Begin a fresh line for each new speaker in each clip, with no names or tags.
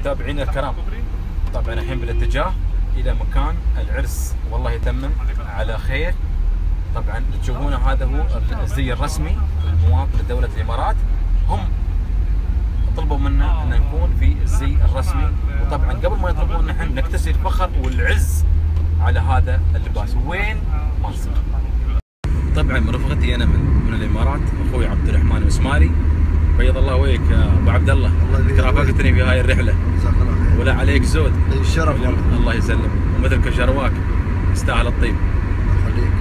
متابعينا الكرام، طبعا الحين بالاتجاه الى مكان العرس، والله يتمم على خير. طبعا تشوفونه هذا هو الزي الرسمي الموافق لدولة الامارات، هم طلبوا منا ان نكون في الزي الرسمي، وطبعا قبل ما يطلبون نحن نكتسي الفخر والعز على هذا اللباس. وين ما نصير. طبعا مرافقتي انا من الامارات اخوي عبد الرحمن مسماري، بيض الله وجهك يا ابو عبد الله، انك رافقتني في هاي الرحله.
جزاك الله خير.
ولا عليك زود.
الشرف والله.
الله يسلم، ومثلك جرواك يستاهل الطيب.
الله يخليك.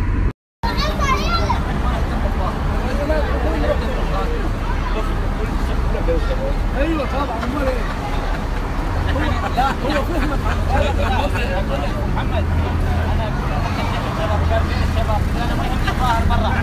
ايوه طبعا. امال ايه؟ لا هو فهمك محمد. انا ما يهمني الظاهر برا.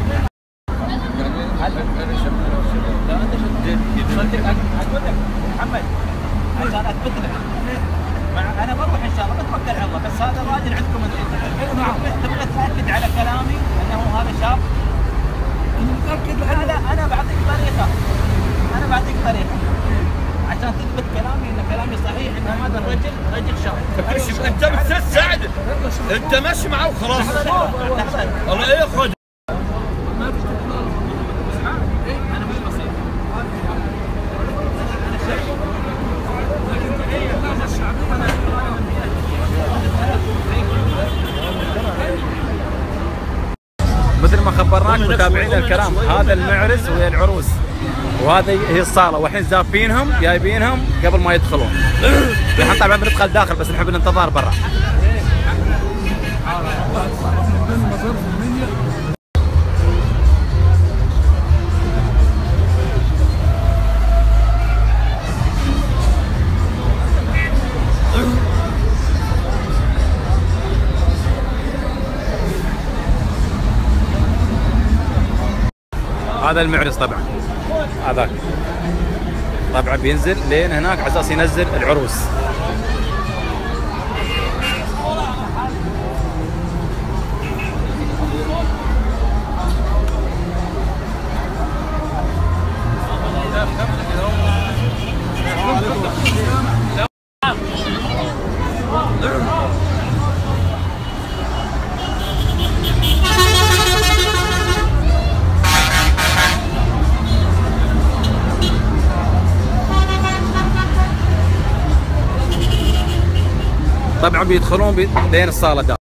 محمد عشان اثبت لك انا بروح ان شاء الله، بتوكل على الله، بس هذا راجل عندكم انتم. تبغى تاكد على كلامي انه هذا شاب؟ انا متاكد. لا انا بعطيك طريقه عشان تثبت كلامي ان كلامي صحيح، ان هذا الرجل رجل شاب.
انت بتساعد، انت ماشي معه وخلاص. الله يخرج.
مثل ما خبرناك متابعينا الكرام، هذا المعرس وهي العروس، وهذه هي الصاله، والحين زافينهم جايبينهم قبل ما يدخلون. الحين طبعا بندخل داخل، بس نحب الانتظار برا. هذا المعرس طبعا، هذاك طبعا بينزل لين هناك على اساس ينزل العروس. طبعا بيدخلون لين الصاله دا.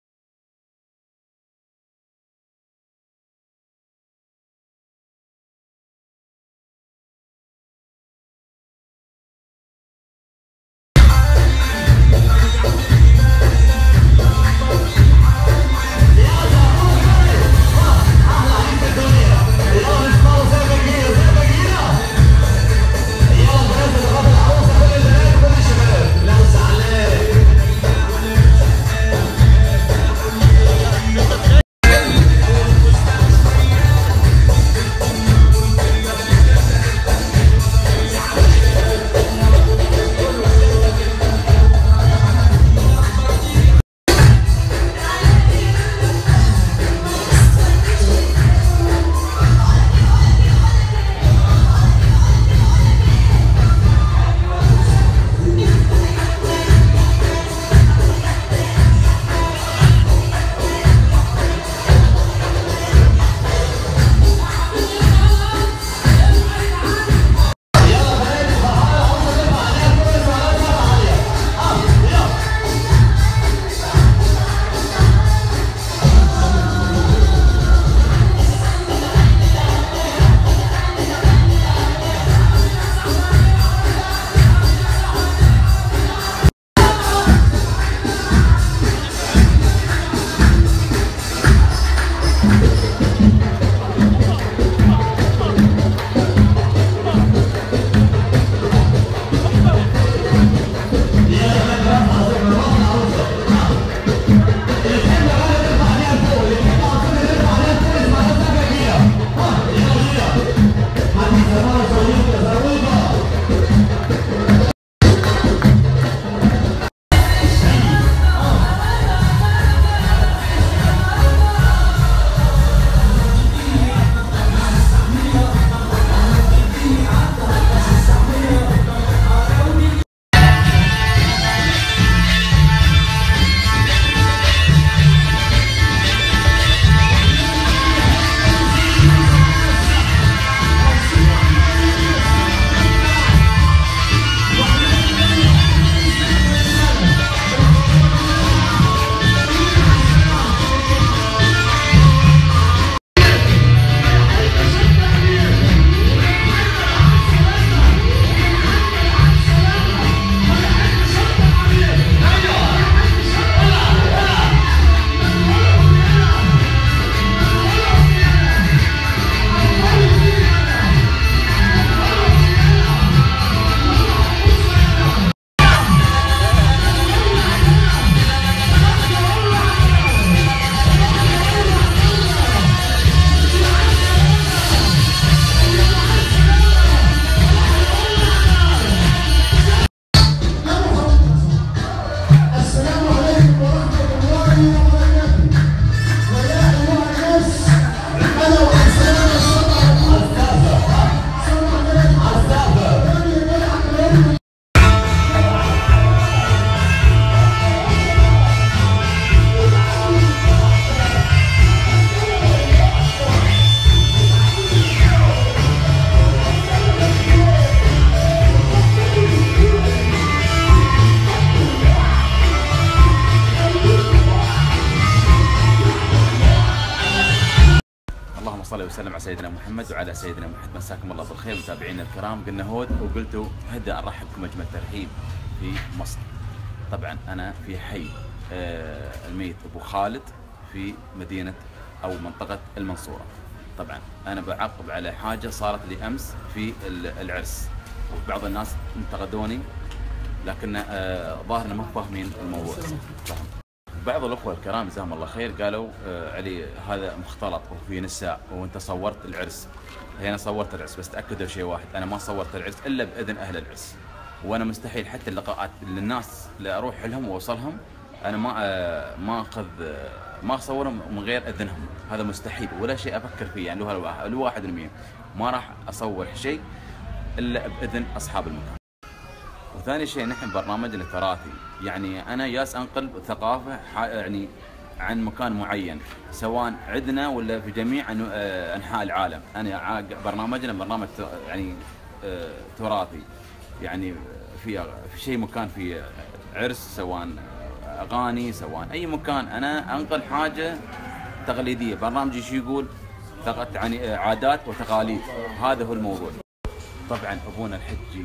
وسلم على سيدنا محمد وعلى سيدنا محمد. مساكم الله بالخير متابعينا الكرام. قلنا هود وقلتوا هدا نرحب بكم اجمل ترحيب في مصر. طبعا انا في حي الميت ابو خالد في مدينه او منطقه المنصوره. طبعا انا بعقب على حاجه صارت لي امس في العرس، وبعض الناس انتقدوني لكن ظاهرنا ما فاهمين الموضوع. بعض الاخوه الكرام جزاهم الله خير قالوا علي هذا مختلط وفي نساء وانت صورت العرس. هي انا صورت العرس بس تاكدوا شيء واحد، انا ما صورت العرس الا باذن اهل العرس، وانا مستحيل حتى اللقاءات للناس اللي اروح لهم واوصلهم انا ما اخذ ما اصورهم من غير اذنهم، هذا مستحيل ولا شيء افكر فيه يعني له 1% ما راح اصور شيء الا باذن اصحاب المكان. وثاني شيء نحن برنامجنا تراثي، يعني انا جالس انقل ثقافه يعني عن مكان معين سواء عندنا ولا في جميع انحاء العالم. انا برنامجنا برنامج يعني تراثي، يعني في شيء مكان في عرس سواء اغاني سواء اي مكان انا انقل حاجه تقليديه. برنامجي شو يقول؟ يعني عادات وتقاليد، هذا هو الموضوع. طبعا ابونا الحجي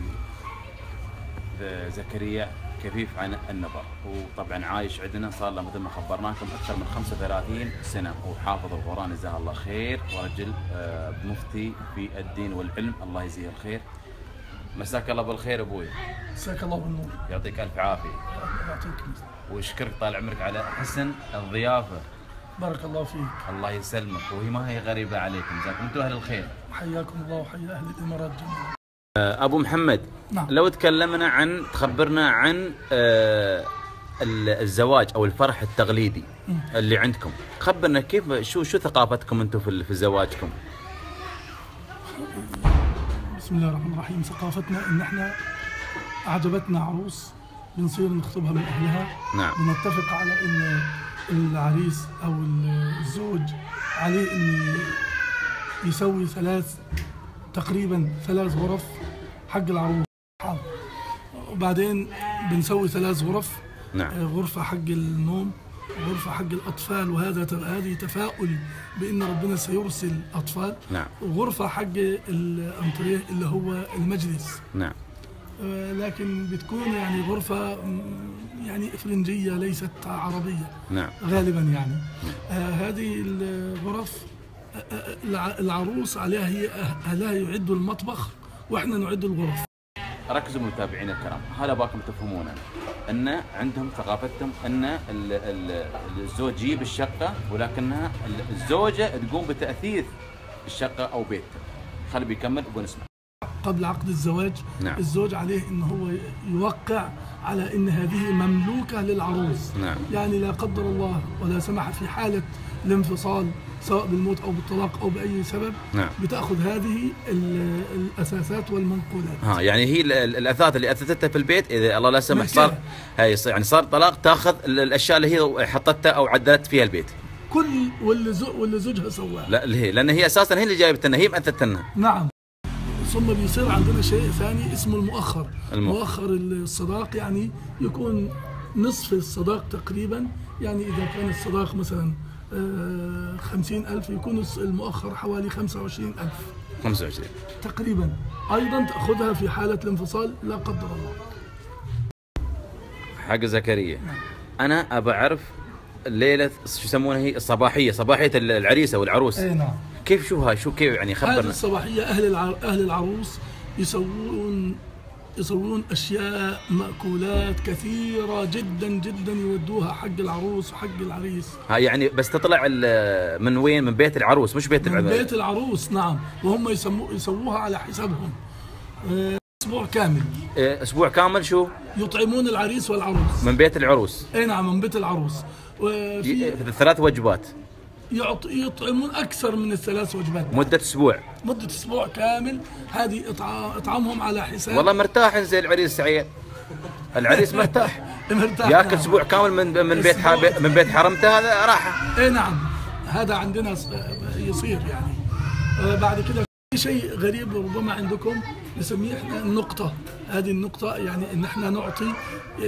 زكريا كفيف عن النظر، وطبعا عايش عندنا صار له مثل ما خبرناكم اكثر من 35 سنه، وحافظ القران جزاه الله خير، ورجل مفتي في الدين والعلم الله يجزيه الخير. مساك الله بالخير ابوي.
مساك الله بالنور.
يعطيك الف عافيه.
يعطيك
واشكرك طال عمرك على حسن الضيافه.
بارك الله فيك.
الله يسلمك، وهي ما هي غريبه عليكم، جزاكم انتم اهل الخير.
حياكم الله وحيا اهل الامارات جميعا.
ابو محمد،
نعم.
لو تكلمنا عن تخبرنا عن الزواج او الفرح التقليدي اللي عندكم، خبرنا كيف شو ثقافتكم انتم في زواجكم؟
بسم الله الرحمن الرحيم. ثقافتنا ان احنا اعجبتنا عروس بنصير نخطبها من اهلها.
نعم.
بنتفق على ان العريس او الزوج عليه ان يسوي تقريبا ثلاث غرف حق العروس، وبعدين بنسوي 3 غرف.
نعم.
غرفة حق النوم، غرفة حق الأطفال، هذه تفاؤل بأن ربنا سيرسل أطفال.
نعم.
وغرفة حق الأنتريه اللي هو المجلس.
نعم.
لكن بتكون يعني غرفة يعني إفرنجية ليست عربية.
نعم.
غالبا يعني. هذه الغرف العروس عليها هي أهلها يعدوا المطبخ وإحنا نعد الغرف.
ركزوا متابعينا الكرام، هذا باكم تفهمون ان عندهم ثقافتهم ان الزوج يجيب الشقه ولكنها الزوجه تقوم بتاثير الشقه او بيته. خلي بيكمل ونسمع.
قبل عقد الزواج.
نعم.
الزوج عليه انه هو يوقع على ان هذه مملوكه للعروس.
نعم.
يعني لا قدر الله ولا سمح في حاله الانفصال سواء بالموت او بالطلاق او باي سبب.
نعم.
بتاخذ هذه الاساسات والمنقولات.
يعني هي الاثاث اللي اثثتها في البيت اذا الله لا سمح صار يعني صار طلاق، تاخذ الاشياء اللي هي حطتها او عدلت فيها البيت
كل واللي زوجها سواه.
لا اللي هي لان هي اساسا هي اللي جايبت لنا، هي مأثثت لنا.
نعم. ثم بيصير عندنا شيء ثاني اسمه المؤخر. مؤخر الصداق، يعني يكون نصف الصداق تقريبا، يعني إذا كان الصداق مثلا 50,000 يكون المؤخر حوالي 25,000
25
تقريبا. أيضا تأخذها في حالة الانفصال لا قدر الله.
حق زكريا.
نعم.
أنا أبى أعرف الليلة شو يسمونها هي الصباحية، صباحية العريسة والعروس.
أي نعم.
كيف شو كيف يعني خبرنا.
هذه الصباحية أهل العروس يسوون أشياء مأكولات كثيرة جدا جدا يودوها حق العروس وحق العريس.
يعني بس تطلع من وين؟ من بيت العروس مش بيت العروس.
من بيت العروس. نعم. وهم يسووها على حسابهم. أسبوع كامل.
أسبوع كامل شو؟
يطعمون العريس والعروس.
من بيت العروس.
اي نعم من بيت العروس.
في 3 وجبات.
يطعمون أكثر من 3 وجبات.
مدة أسبوع.
مدة أسبوع كامل. هذه إطعامهم على حساب.
والله مرتاح زي العريس سعيد. العريس مرتاح.
مرتاح.
ياكل
نعم.
أسبوع كامل من بيت حرمته، هذا راحة.
اي نعم. هذا عندنا يصير يعني. بعد كده شيء غريب ربما عندكم نسميه احنا النقطة. هذه النقطة يعني ان احنا نعطي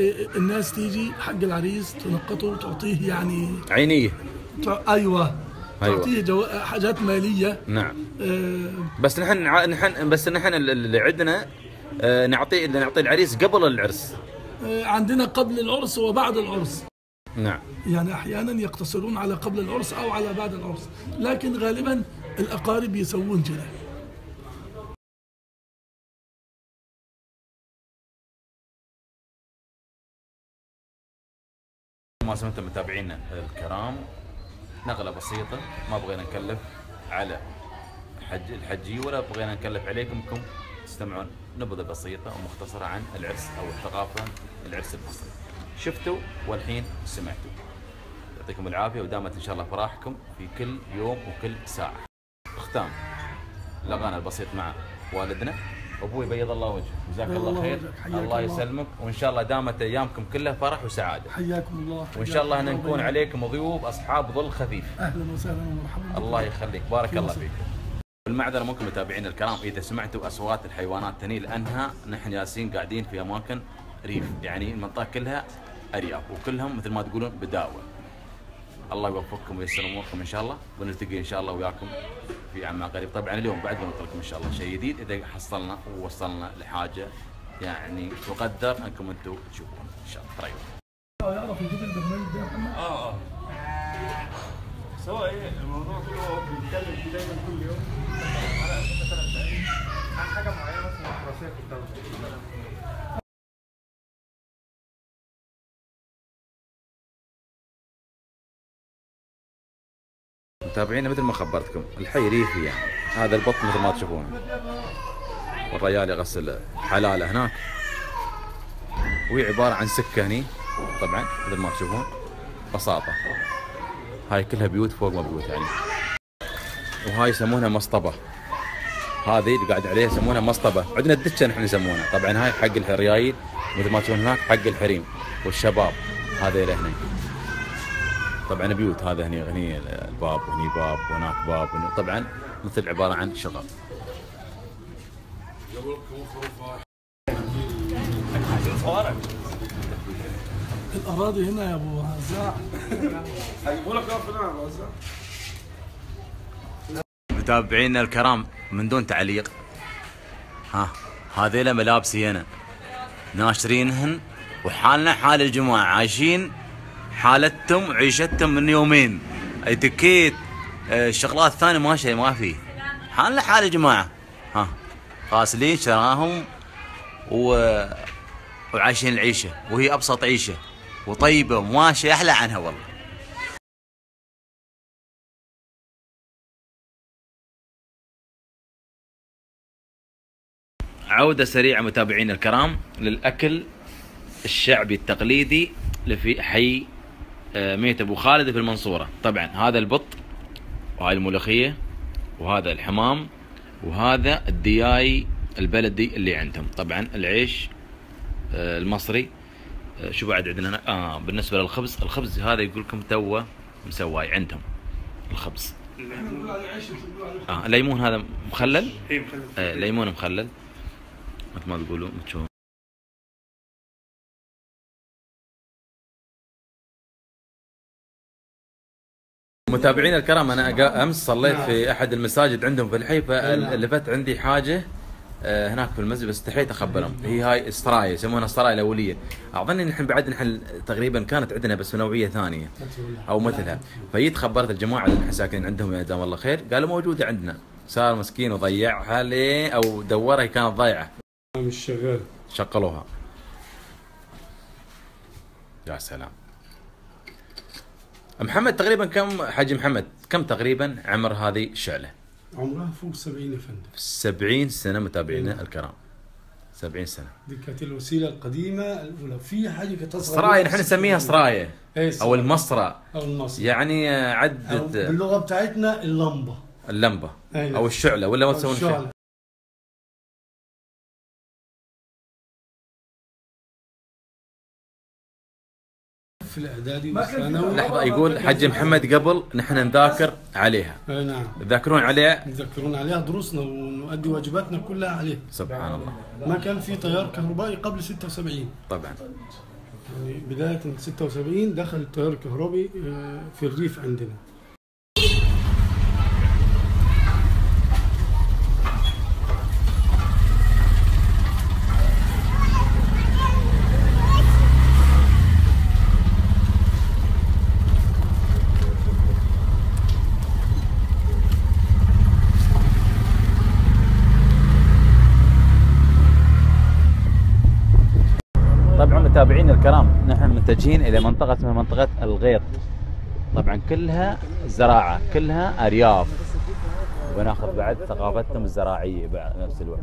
الناس تيجي حق العريس تنقطه وتعطيه يعني
عينيه.
ايوه
أيوة.
تعطيه حاجات ماليه.
نعم. بس نحن اللي عندنا نعطي العريس قبل العرس.
عندنا قبل العرس وبعد العرس.
نعم.
يعني احيانا يقتصرون على قبل العرس او على بعد العرس، لكن غالبا الاقارب يسوون كذا.
ما سمعتم متابعينا الكرام، نقله بسيطه، ما بغينا نكلف على الحجي ولا بغينا نكلف عليكم تستمعون نبذه بسيطه ومختصره عن العرس او الثقافه العرس المصري. شفتوا والحين سمعتوا. يعطيكم العافيه ودامت ان شاء الله فرحكم في كل يوم وكل ساعه. ختام لقانا البسيط مع والدنا. ابوي بيض الله وجهك، جزاك الله خير، الله يسلمك، وان شاء الله دامت ايامكم كلها فرح وسعاده.
حياكم الله.
وان شاء الله نكون عليكم ضيوف اصحاب ظل خفيف.
اهلا وسهلا ومرحبا.
الله يخليك، بارك الله فيك. بالمعذره منكم متابعينا الكرام اذا سمعتوا اصوات الحيوانات تني، لانها نحن جالسين قاعدين في اماكن ريف، يعني المنطقه كلها ارياف وكلهم مثل ما تقولون بداوه. الله يوفقكم وييسر اموركم ان شاء الله، ونلتقي ان شاء الله وياكم في عما قريب. طبعا اليوم بعد بنطلقكم ان شاء الله شيء جديد اذا حصلنا ووصلنا لحاجه يعني تقدر انكم انتم تشوفون ان شاء الله. طيب.
يعرف يجيب البرنامج ده يا محمد؟
سواء ايه الموضوع كله هو بيتكلم فيه دايما كل يوم على 3 دقايق عن حاجه معينه مثلا دراسيه في الدوله.
متابعينا مثل ما خبرتكم الحي ريفي، يعني هذا البط مثل ما تشوفون، والرجال يغسل حلاله هناك، وهي عباره عن سكه هني طبعا مثل ما تشوفون بساطه. هاي كلها بيوت فوق ما بيوت يعني. وهاي يسمونها مصطبه، هذه اللي قاعد عليها يسمونها مصطبه، عندنا الدكه نحن نسمونها. طبعا هاي حق الريايل مثل ما تشوفون هناك، حق الحريم والشباب هذيل هنا. طبعا بيوت، هذا هني الباب وهني باب وهناك باب طبعا مثل عباره عن شغل.
الاراضي هنا يا ابو هزاع.
متابعينا الكرام من دون تعليق، هذيلا ملابسي انا ناشرينهن، وحالنا حال الجماعه عايشين حالتهم عيشتهم من يومين. اتيكيت الشغلات الثانيه ماشيه ما في، حالنا حال الجماعه. غاسلين شراهم وعايشين العيشه، وهي ابسط عيشه وطيبه وماشيه احلى عنها والله. عودة سريعة متابعينا الكرام للأكل الشعبي التقليدي اللي في حي ميت أبو خالد في المنصورة. طبعا هذا البط، وهاي الملوخية، وهذا الحمام، وهذا الدياي البلدي اللي عندهم. طبعا العيش المصري. شو بعد عندنا هنا؟ بالنسبة للخبز، الخبز هذا يقول لكم توه مسواي عندهم الخبز. الليمون هذا مخلل؟
اي مخلل.
ليمون مخلل مثل ما تقولوا تشوفون. متابعينا الكرام انا امس صليت في احد المساجد عندهم في الحي، فلفت عندي حاجه هناك في المسجد بس استحيت اخبرهم. هي هاي السرايا يسمونها السرايا الاوليه. اظن نحن بعد نحن تقريبا كانت عندنا بس نوعيه ثانيه او مثلها. فجيت خبرت الجماعه اللي نحن ساكنين عندهم يا جزاهم الله خير، قالوا موجوده عندنا. صار مسكين وضيعها ليه او دورها كانت ضايعه
مش شغال،
شغلوها. يا سلام. محمد تقريبا كم حاج محمد كم تقريبا عمر هذه الشعله؟
عمرها فوق 70 يا فندم.
70 سنه متابعينا الكرام. 70 سنه.
دي كانت الوسيله القديمه الاولى. في حاجه كانت
سرايا نحن نسميها سرايا او المصرى
او المصرى،
يعني عدة
باللغه بتاعتنا اللمبه
او الشعله ولا ما تسوون الشعله؟
في الاعدادي والثانوي.
لحظه، يقول حج محمد قبل نحن نذاكر عليها.
نعم
تذاكرون عليها؟
نذكرون عليها دروسنا ونؤدي واجباتنا كلها عليها.
سبحان الله.
ما كان في تيار كهربائي قبل 76
طبعا.
يعني بدايه 76 دخل التيار الكهربائي في الريف عندنا.
متابعين الكرام، نحن متجهين الى منطقه اسمها منطقه الغيط. طبعا كلها زراعه، كلها ارياف، وناخذ بعد ثقافتهم الزراعيه بنفس الوقت.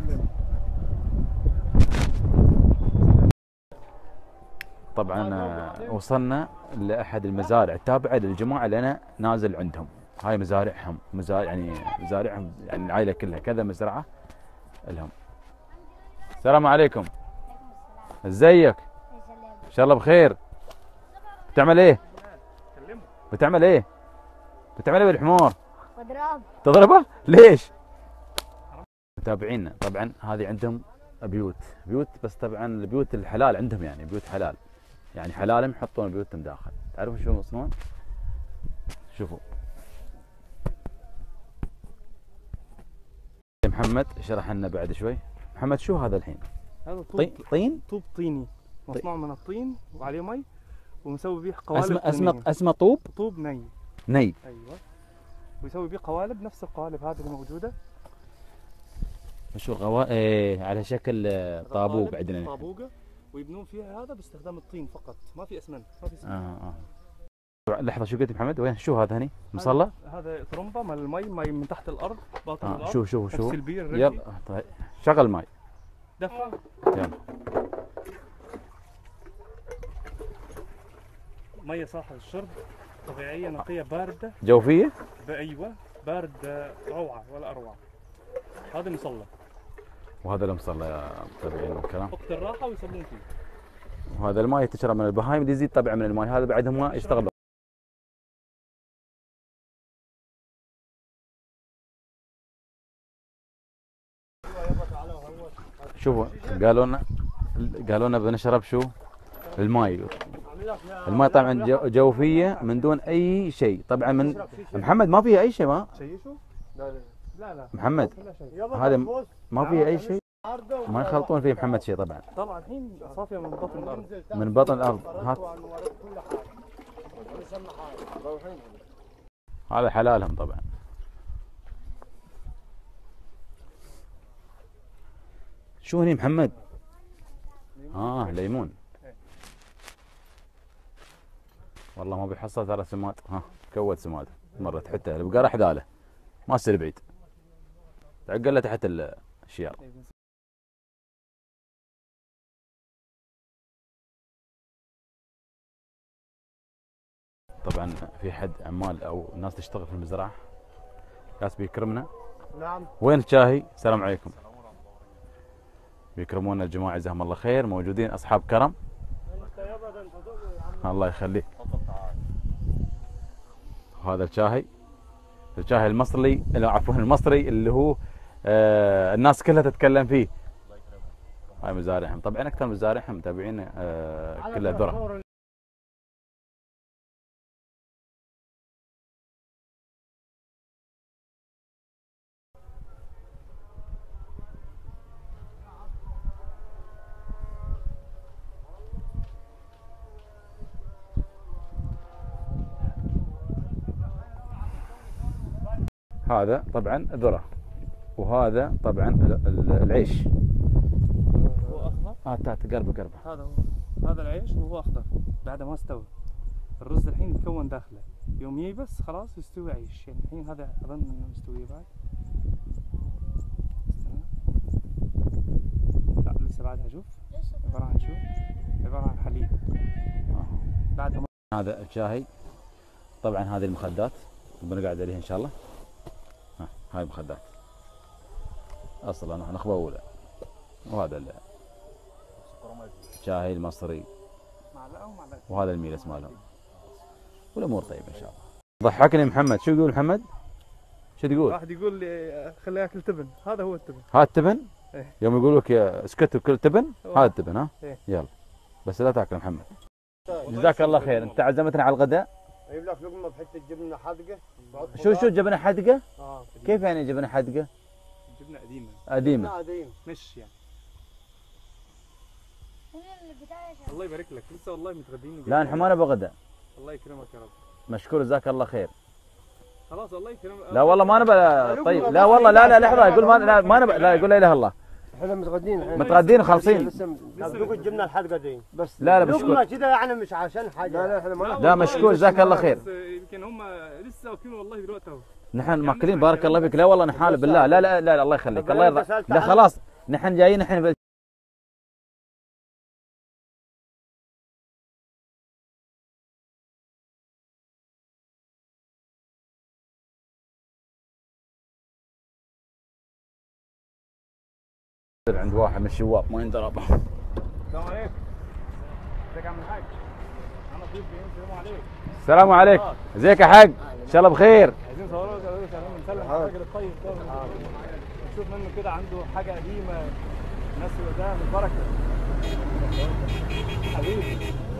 طبعا وصلنا لاحد المزارع التابعه للجماعه اللي انا نازل عندهم. هاي مزارعهم، مزارعهم يعني العائله كلها كذا مزرعه لهم. السلام عليكم. ازيك؟ ان شاء الله بخير. بتعمل ايه؟ بتعمل ايه؟ بتعمل ايه بالحمار؟ تضربه؟ ليش؟ متابعينا طبعا هذه عندهم بيوت بس طبعا البيوت الحلال عندهم، يعني بيوت حلال، يعني حلالهم يحطون بيوتهم داخل. تعرفون شو يصنعون؟ شوفوا محمد شرح لنا بعد شوي. محمد شو هذا الحين؟
هذا طوب
طين؟
طوب طيني مصنوع من الطين وعليه مي ومسوي به قوالب.
اسمه طوب؟
طوب ني. ايوه، ويسوي به قوالب نفس القوالب هذه الموجوده.
شو على شكل طابوق عندنا.
طابوقه، ويبنون فيها هذا باستخدام الطين فقط، ما في اسمنت، ما في
لحظه، شو قلت محمد؟ وين شو هذا هني؟ مصلى؟
هذا طرمبه مال المي، مي من تحت الارض، باطن الارض.
شوف
نفس البير.
يلا طيب شغل ماي.
دفع.
يلا.
ميه صالحه للشرب، طبيعيه نقيه بارده.
جوفيه؟
ايوه، بارد روعه ولا اروع. هذا مصلى.
وهذا المصلى يا متابعين الكرام.
وقت الراحه ويصلون فيه.
وهذا الماء تشرب من البهايم اللي يزيد طبعا من الماء هذا بعدهم ما يشتغل. شوفوا قالوا لنا بنشرب شو؟ الماء طبعا جوفيه من دون اي شيء. طبعا من محمد ما فيها اي شيء. ما
شيء شو؟ لا
محمد هذا ما فيها اي شيء، ما يخلطون فيه محمد شيء. طبعا
الحين صافيه من بطن الارض.
من بطن الارض. هذا حلالهم طبعا. شو هني محمد؟ ليمون. والله ما بيحصل ترى سماد. كود سماد مرت حتى البقره حذاله ما تصير بعيد، تعقل له تحت الشيار. طبعا في حد عمال او ناس تشتغل في المزرعه ناس بيكرمنا.
نعم.
وين الشاهي؟ السلام عليكم. بيكرمونا الجماعه جزاهم الله خير، موجودين اصحاب كرم. الله يخليه. هذا الشاهي المصري، عفوا المصري اللي هو الناس كلها تتكلم فيه. هاي مزارعهم طبعا، اكثر مزارعهم متابعين كلها ذره. هذا طبعا ذره، وهذا طبعا العيش.
هو اخضر.
قربه.
هذا العيش وهو اخضر بعد ما استوى. الرز الحين يتكون داخله، يوم ييبس خلاص يستوي عيش. يعني الحين هذا اظن انه مستوي بعد. لا لسه بعدها. شوف عباره عن شو؟ عباره عن حليب. بعد
هذا الشاهي طبعا. هذه المخدات بنقعد عليها ان شاء الله. هاي مخدات اصلا نخبه اولى. وهذا الشاهي المصري، وهذا الميلس مالهم، والامور طيبه ان شاء الله. ضحكني محمد. شو يقول محمد؟ شو تقول؟
واحد يقول لي خليه ياكل تبن. هذا هو التبن.
هذا التبن؟
إيه؟
يوم يقول لك اسكت وكل تبن، هذا التبن. ها؟
إيه؟
يلا بس لا تاكل محمد. جزاك الله خير. انت عزمتنا على الغداء.
اجيب لك لقمه بحته جبنه حدقه.
شو جبنه حدقه؟ كيف يعني جبنه حدقه؟
جبنه
قديمه.
مش يعني. الله يبارك لك. لسه والله متغدين.
لا نحن ما نبغى غداء.
الله يكرمك يا رب.
مشكور جزاك الله خير.
خلاص الله يكرمك.
لا والله ما نبغى. طيب لا والله لا لحظه. يقول ما نبغى. لا يقول لا اله الا الله.
احنا متغدين
متغدين وخالصين.
دوق الجبنه الحدقه دي بس.
لا مشكور
كذا يعني مش عشان حاجه. لا احنا ما
لا مشكور جزاك الله خير.
يمكن هم لسه واكلين والله دلوقتي اهو.
نحن ماكلين بارك الله فيك. لا والله نحال بالله. لا لا لا الله يخليك الله يرضى. لا خلاص نحن جايين نحن عند واحد من الشواب ما يندرب.
السلام عليكم. ازيك يا عم الحاج؟ انا ضيف جايين. السلام عليكم.
السلام عليكم. ازيك يا حاج؟ ان شاء الله بخير.
عايزين نصوروا لك نسلم على الراجل الطيب ده نشوف منه كده عنده حاجه قديمه الناس اللي ده من البركه. حبيبي.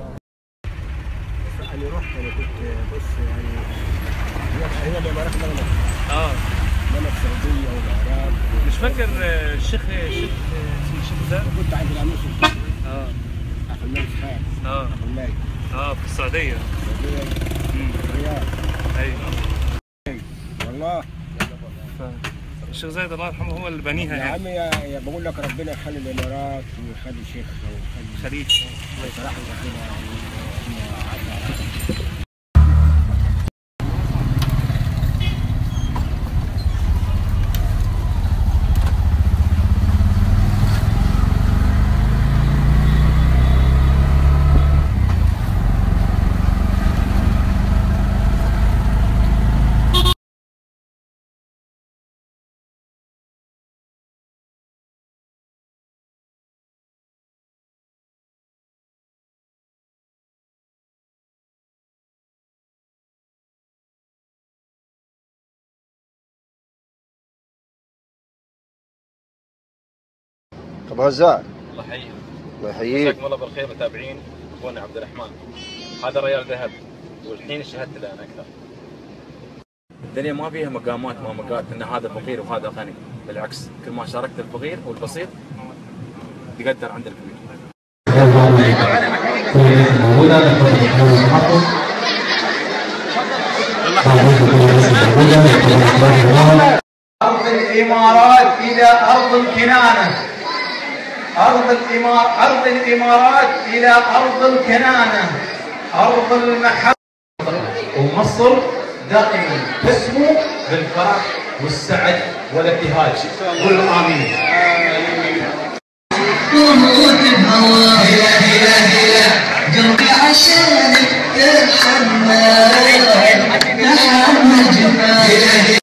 انا رحت انا كنت بص يعني هي الامارات لما لما السعوديه والعراق
مش فاكر الشيخ ده
كنت عند الامير سلطان اخو الملك خالد
اخو
الملك
في السعوديه
الرياض.
ايوه
والله
الشيخ زايد الله يرحمه هو اللي بنيها
يا
يعني.
عمي يا بقول لك ربنا يخلي الامارات ويخلي شيخنا ويخلي
خليفه
صراحه ربنا
ابو هزاع
الله يحييك.
الله يحييك.
جزاكم الله بالخير متابعين اخونا عبد الرحمن. هذا ريال ذهب والحين شهدت له انا اكثر. الدنيا ما فيها مقامات ما مقات ان هذا فقير وهذا غني، بالعكس كل ما شاركت الفقير والبسيط تقدر عند الكبير.
أرض الإمارات إلى أرض الكنانة. أرض الإمارات إلى أرض الكنانة. أرض المحبة. ومصر دائما تسمو بالفرح والسعد والابتهاج. قل آمين.
قلبي عشانك تحمل جمال.